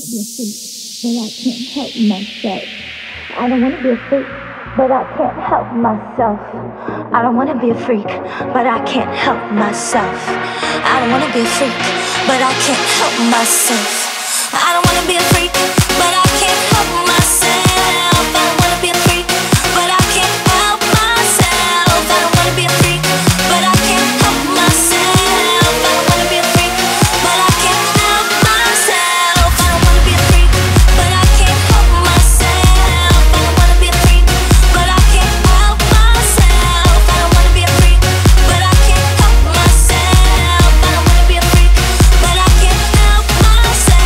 be a freak, but I can't help myself. I don't wanna be a freak, but I can't help myself. I don't wanna be a freak, but I can't help myself. I don't wanna be a freak, but I can't help myself. I don't wanna be a freak, but I can't help myself. I don't wanna be a freak, but I can't help myself. I don't wanna be a freak, but I can't help myself. I don't wanna be a freak, but I can't help myself. I don't wanna be a freak, but I can't help myself. I don't wanna be a freak, but I can't help myself. I don't wanna be a freak, but I can't help myself. I don't wanna be a freak, but I can't help myself.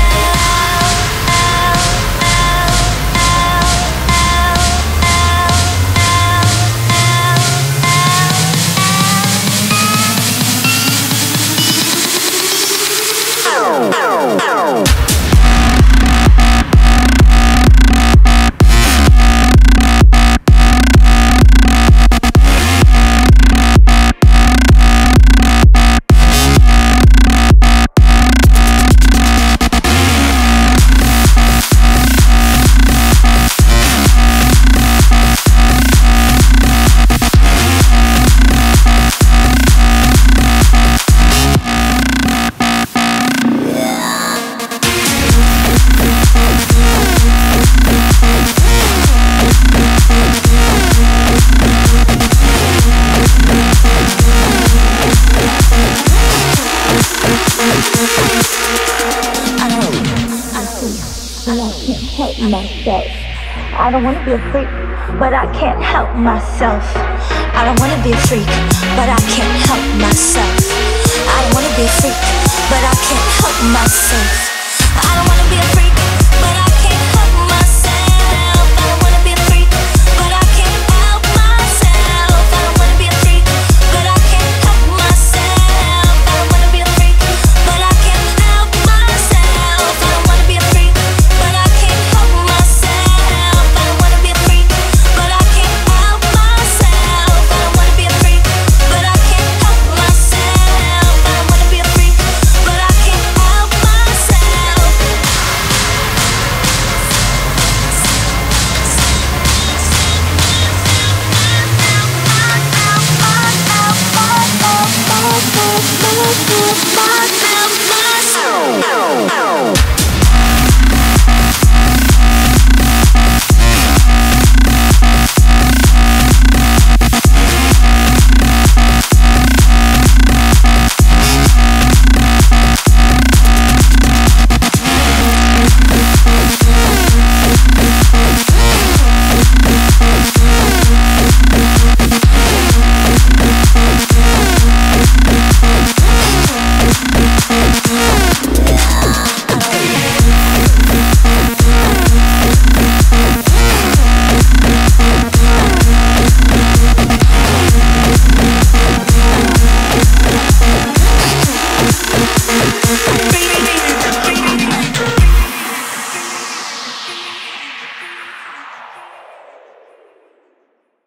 Myself. I don't wanna be a freak, but I can't help myself. I don't wanna be a freak, but I can't help myself. I don't wanna be a freak, but I can't help myself.